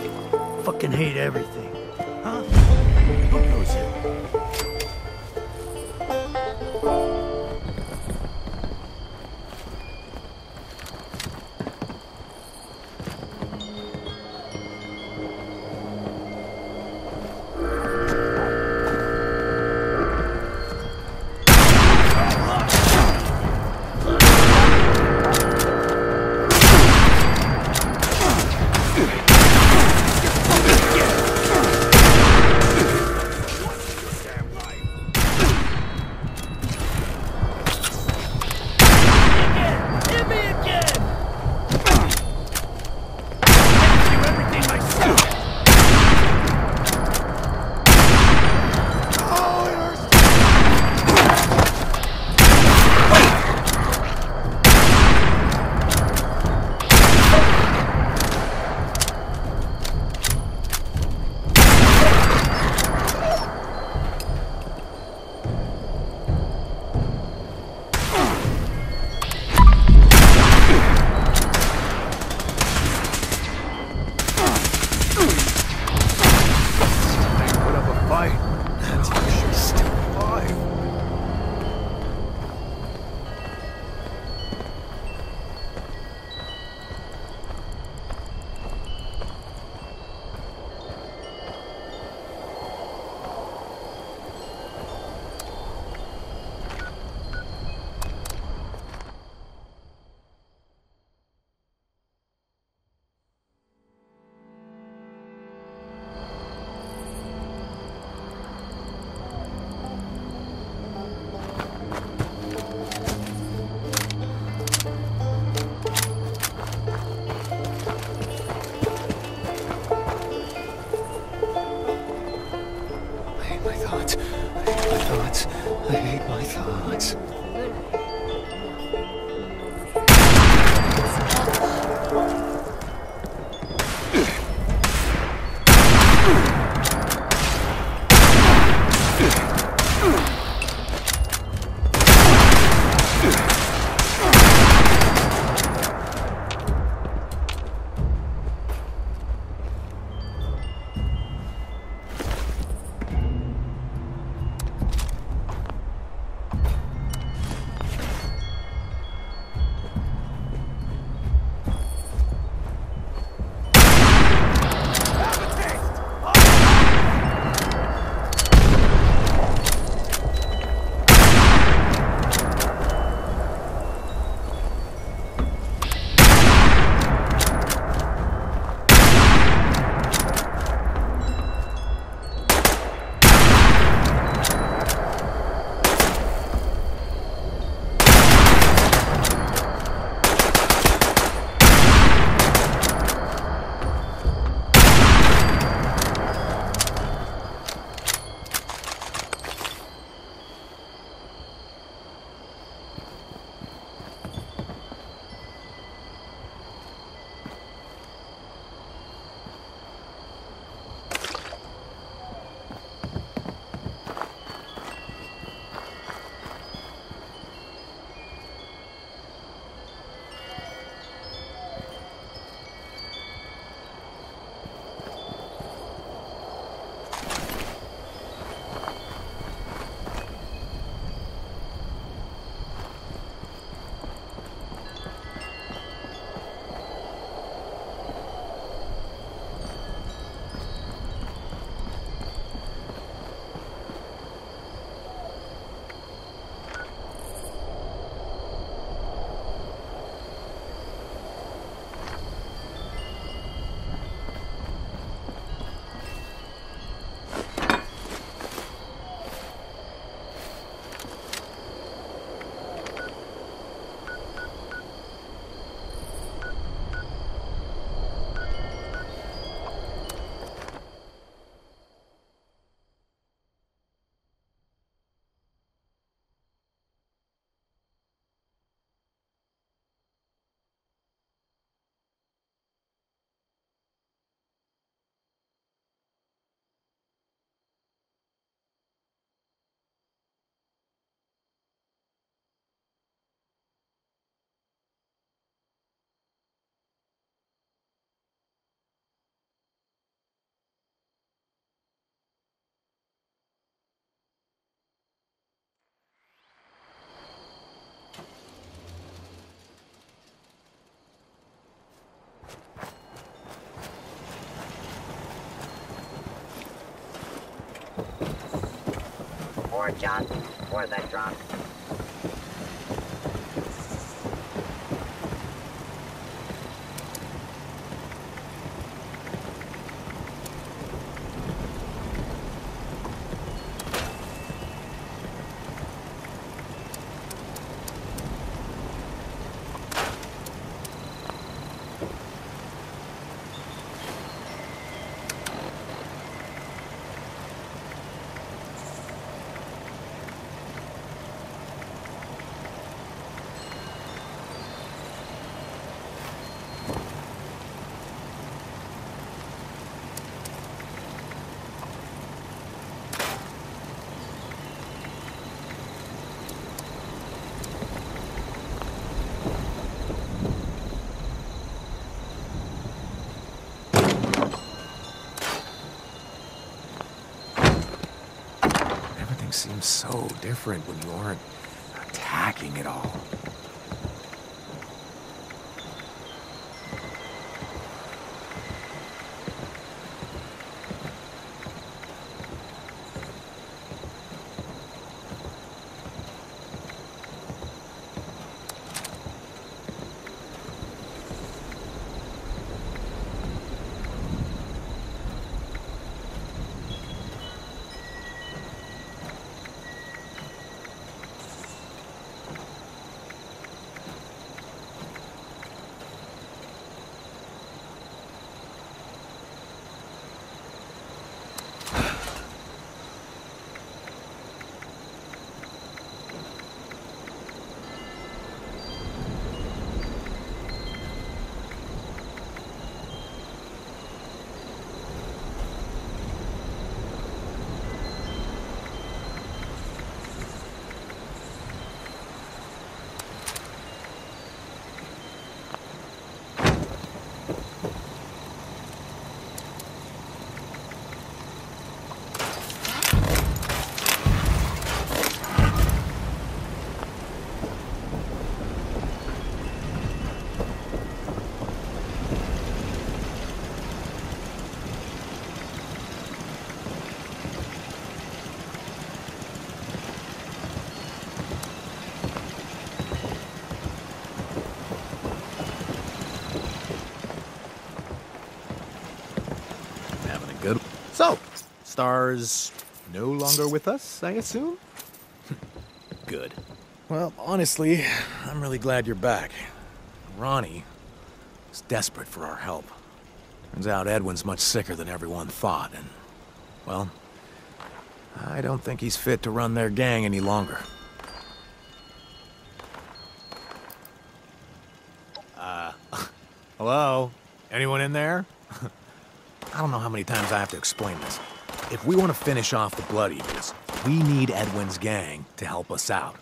Fucking hate everything. Huh? Who goes here? for John, for the drunk. Seems so different when you aren't attacking it all. Good. So, Star's no longer with us, I assume? Good. Well, honestly, I'm really glad you're back. Ronnie is desperate for our help. Turns out Edwin's much sicker than everyone thought, and, well, I don't think he's fit to run their gang any longer. Hello? Anyone in there? I don't know how many times I have to explain this. If we want to finish off the Blood Eagles, we need Edwin's gang to help us out.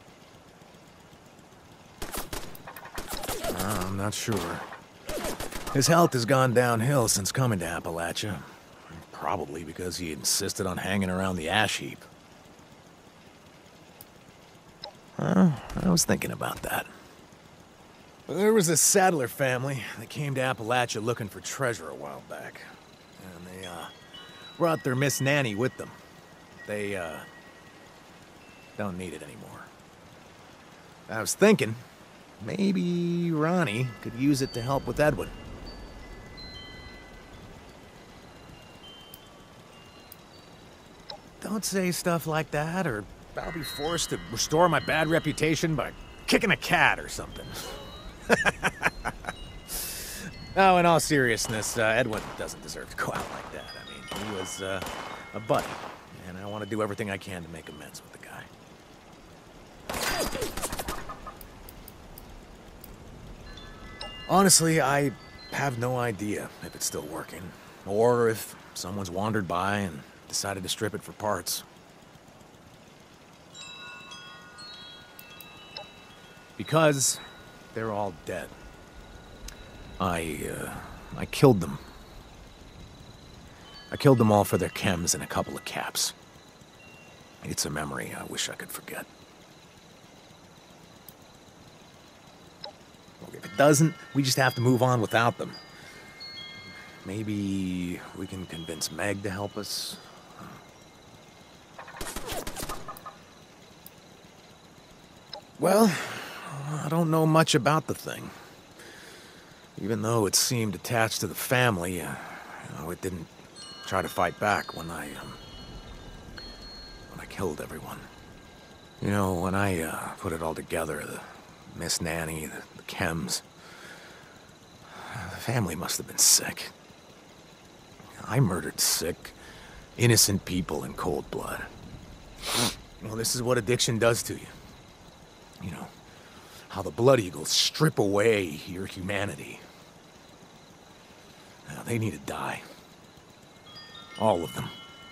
I'm not sure. His health has gone downhill since coming to Appalachia. Probably because he insisted on hanging around the ash heap. I was thinking about that. There was a Sadler family that came to Appalachia looking for treasure a while back. And they, brought their Miss Nanny with them. They, don't need it anymore. I was thinking, maybe Ronnie could use it to help with Edwin. Don't say stuff like that, or I'll be forced to restore my bad reputation by kicking a cat or something. No, in all seriousness, Edwin doesn't deserve to go out like that. I mean, he was a buddy, and I want to do everything I can to make amends with the guy. Honestly, I have no idea if it's still working, or if someone's wandered by and decided to strip it for parts. Because they're all dead. I killed them. I killed them all for their chems and a couple of caps. It's a memory I wish I could forget. Look, if it doesn't, we just have to move on without them. Maybe we can convince Meg to help us. Well, I don't know much about the thing. Even though it seemed attached to the family, it didn't try to fight back when I killed everyone. When I put it all together, the Miss Nanny, the chems, the family must have been sick. I murdered sick, innocent people in cold blood. Well, this is what addiction does to you. How the blood eagles strip away your humanity. Now, they need to die. All of them.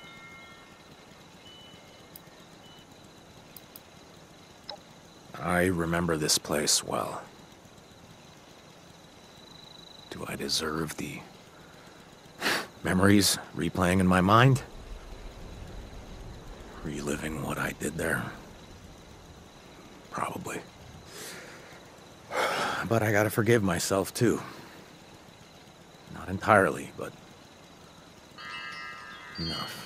I remember this place well. Do I deserve the memories replaying in my mind? Reliving what I did there? Probably. But I gotta forgive myself, too. Not entirely, but enough.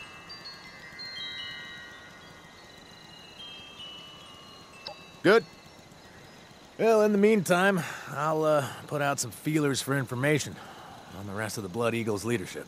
Good. Well, in the meantime, I'll put out some feelers for information on the rest of the Blood Eagles' leadership.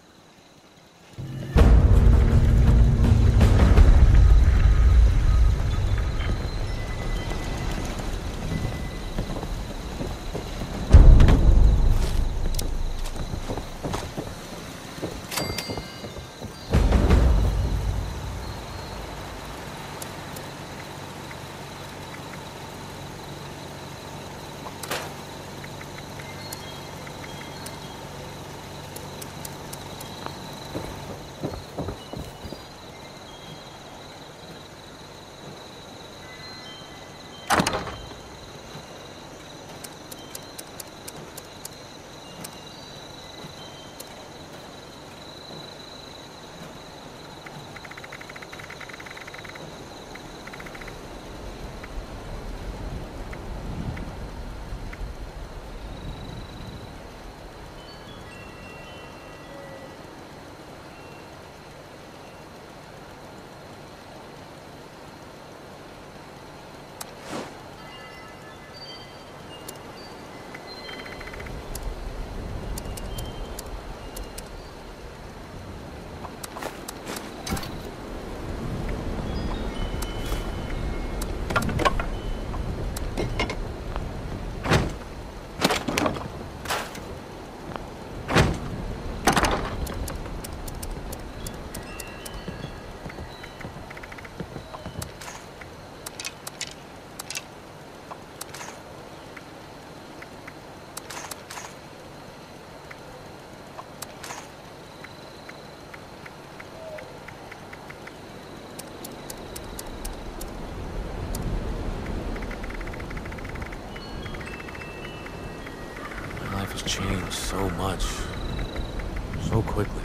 Changed so much, so quickly.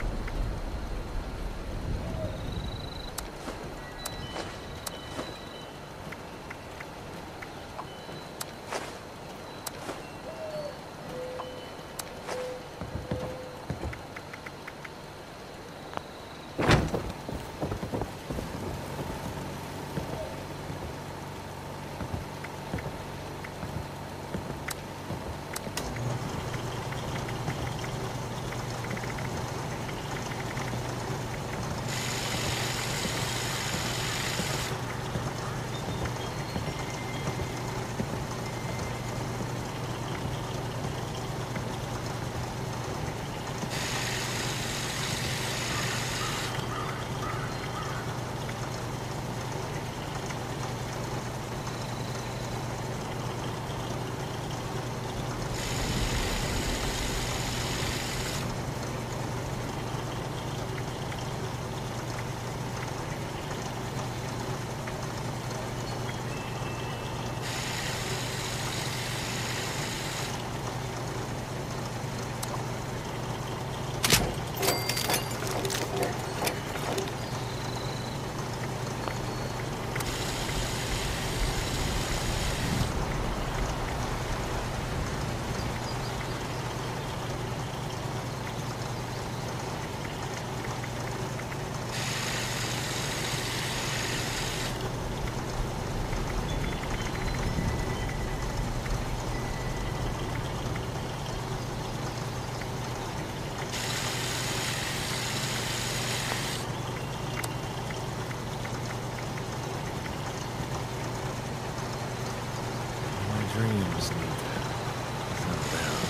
dreams need to settle down.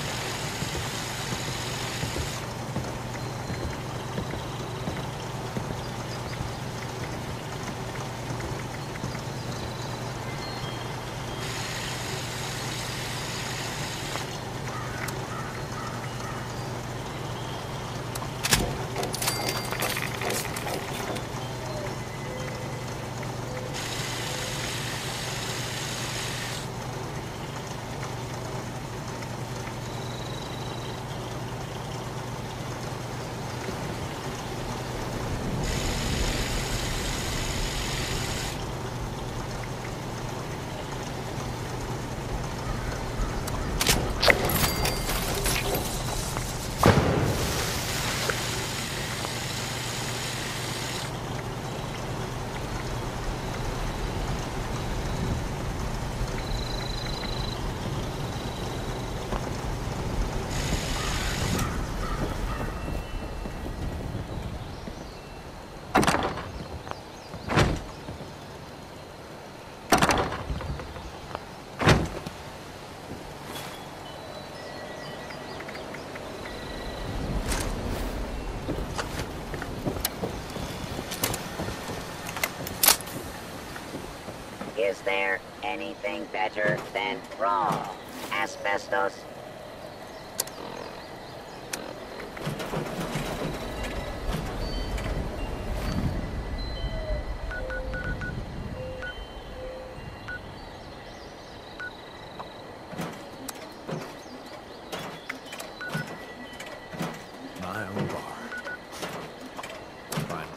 Is there anything better than raw asbestos? My own bar. Fine.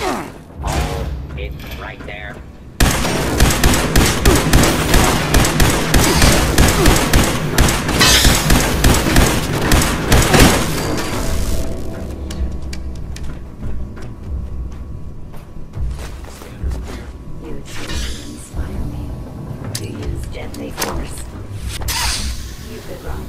Oh, it's right there. You truly inspire me. To use deadly force. You could run.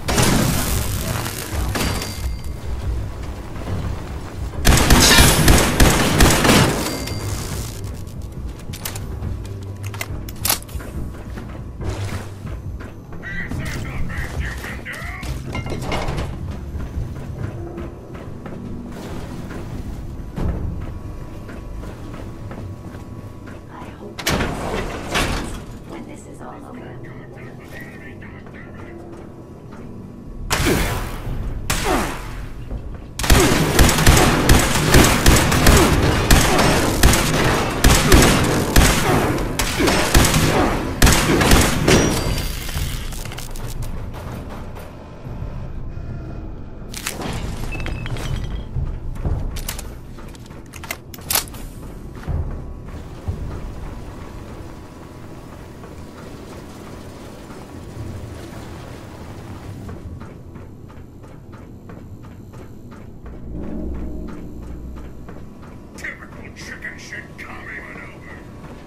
I hope when this is all over. Typical chicken shit coming on over.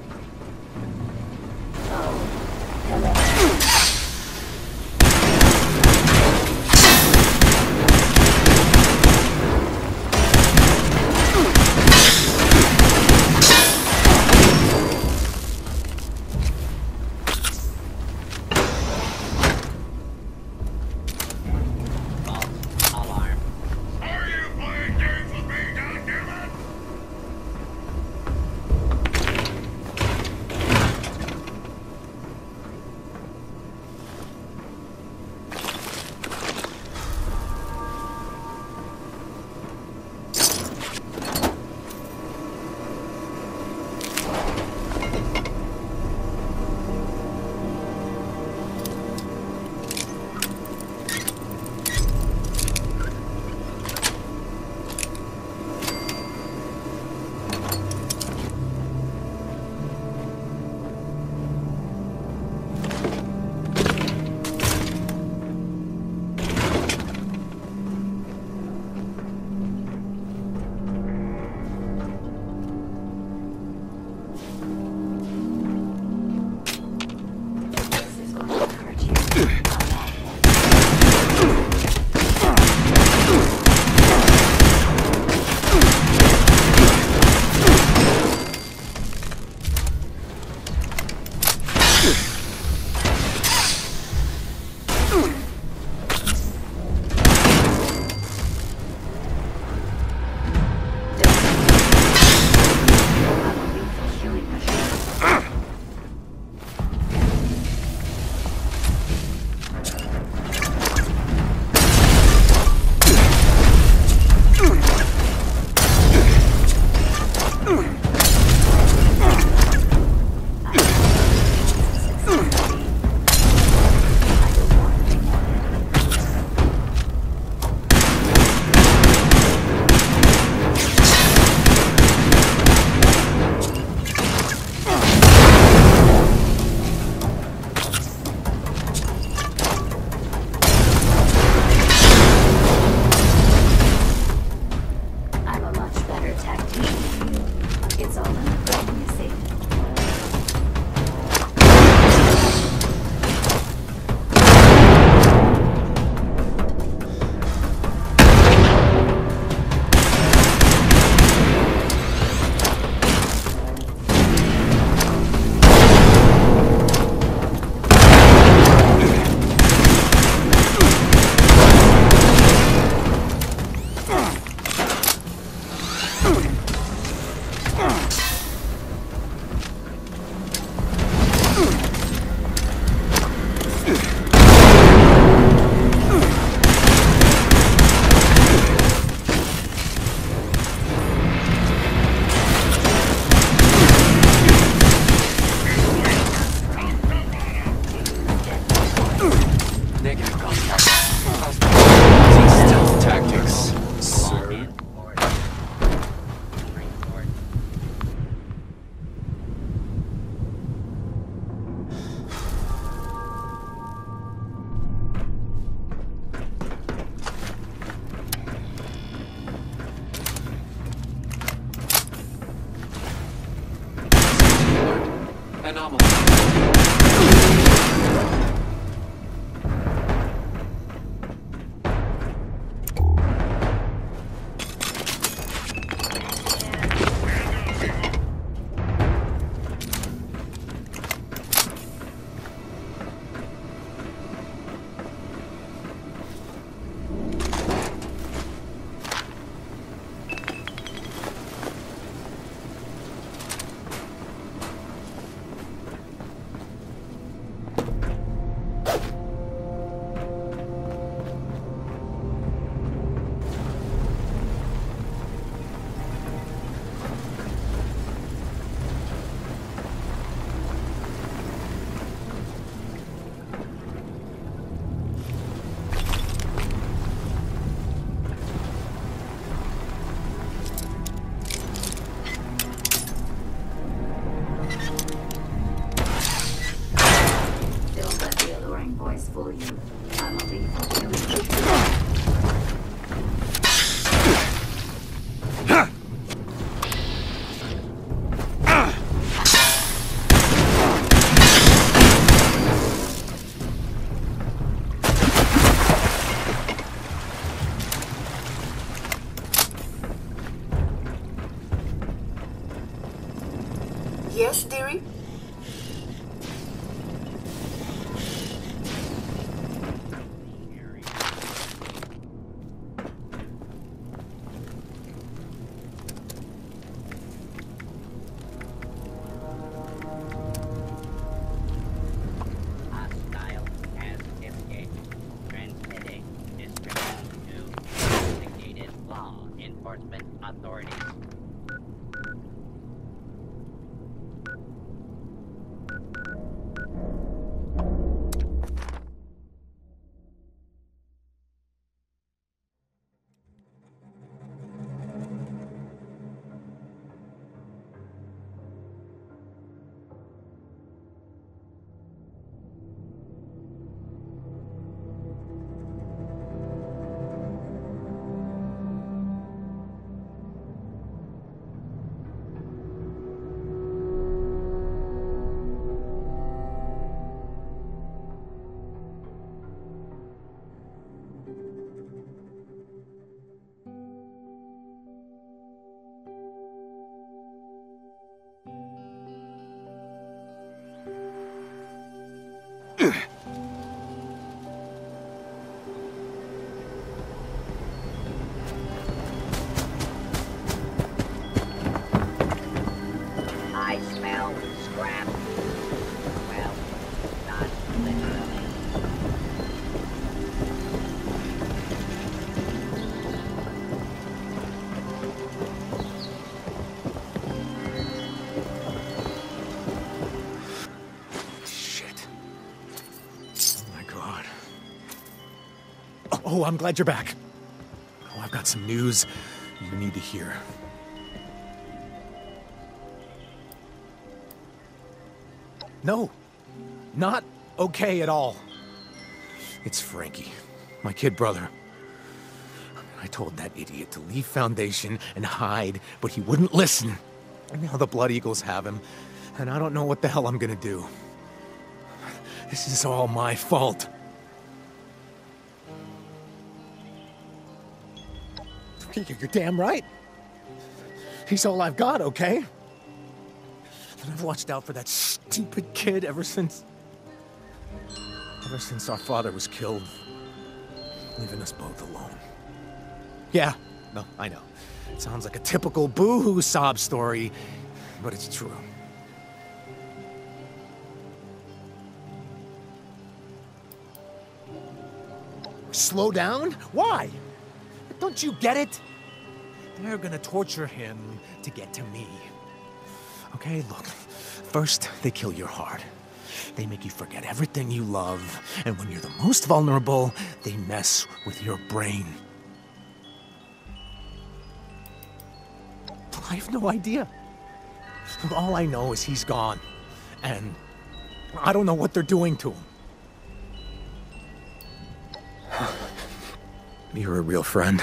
Alarm. Are you playing games with me, goddammit? Anomaly. Don't let the alluring voice fool you. I'm a lethal killer. Yes, dearie? Hostile has escaped. Transmitting description to designated law enforcement authorities. I smell scrap. Well, not literally. Shit. Oh my god. Oh, I'm glad you're back. Oh, I've got some news you need to hear. No, not okay at all. It's Frankie, my kid brother. I told that idiot to leave Foundation and hide, but he wouldn't listen. And now the Blood Eagles have him, and I don't know what the hell I'm gonna do. This is all my fault. You're damn right. He's all I've got, okay? And I've watched out for that stupid kid ever since our father was killed, leaving us both alone. Yeah, no, I know. It sounds like a typical boo-hoo sob story, but it's true. Slow down? Why? Don't you get it? They're gonna torture him to get to me. Okay, look. First, they kill your heart. They make you forget everything you love, and when you're the most vulnerable, they mess with your brain. I have no idea. All I know is he's gone, and I don't know what they're doing to him. You're a real friend.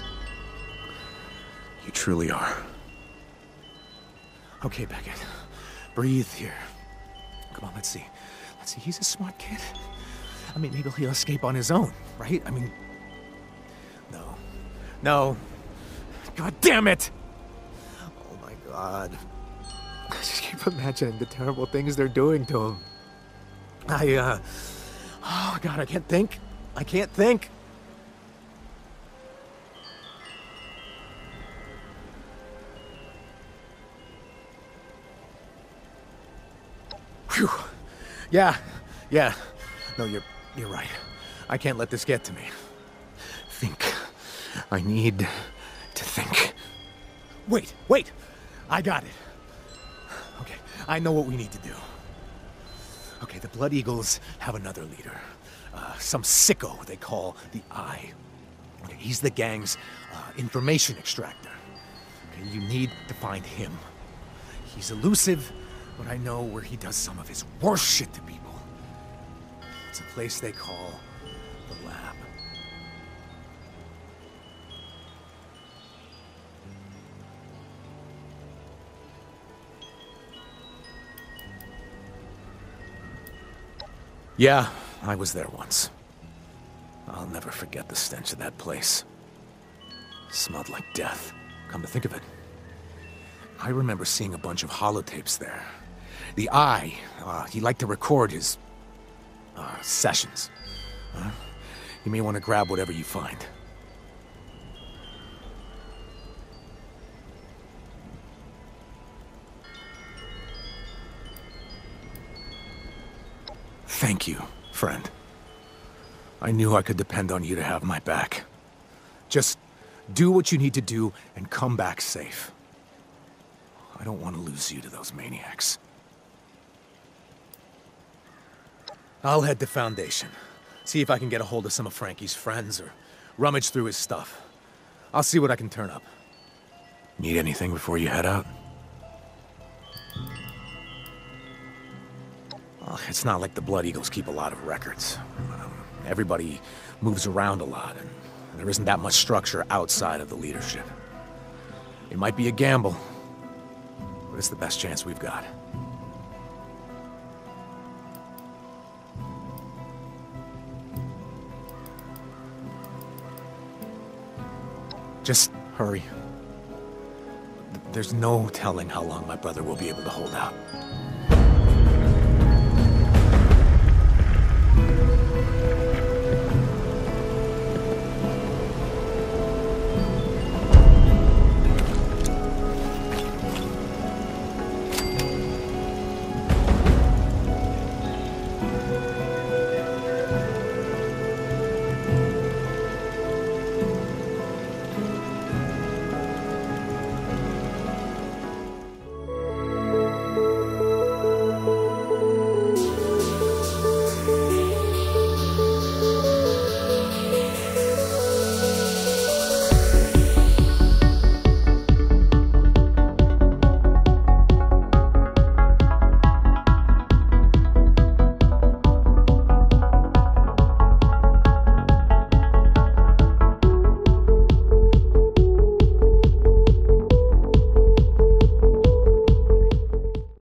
You truly are. Okay, Beckett. Breathe here. Come on, let's see. Let's see, he's a smart kid. I mean, maybe he'll escape on his own, right? I mean... No. No. God damn it! Oh my God. I just keep imagining the terrible things they're doing to him. Oh God, I can't think. I can't think. Phew. Yeah. No, you're right. I can't let this get to me. Think. I need to think. Wait. I got it. Okay, I know what we need to do. Okay, the Blood Eagles have another leader. Some sicko they call the Eye. Okay, he's the gang's information extractor. Okay, you need to find him. He's elusive, but I know where he does some of his worst shit to people. It's a place they call the Lab. Yeah, I was there once. I'll never forget the stench of that place. It smelled like death, come to think of it. I remember seeing a bunch of holotapes there. The Eye, he liked to record his, sessions. You may want to grab whatever you find. Thank you, friend. I knew I could depend on you to have my back. Just do what you need to do and come back safe. I don't want to lose you to those maniacs. I'll head to Foundation. See if I can get a hold of some of Frankie's friends or rummage through his stuff. I'll see what I can turn up. Need anything before you head out? Well, it's not like the Blood Eagles keep a lot of records. Everybody moves around a lot, and there isn't that much structure outside of the leadership. It might be a gamble, but it's the best chance we've got. Just hurry. There's no telling how long my brother will be able to hold out.